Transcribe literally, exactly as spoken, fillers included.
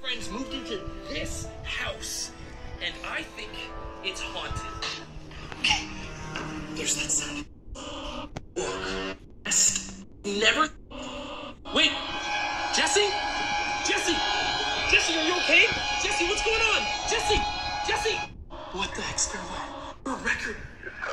friends moved into this house, and I think it's haunted. Okay, there's that sound. Never. Wait, Jesse? Jesse? Jesse, are you okay? Jesse, what's going on? Jesse! Jesse! What the heck's going on? A record.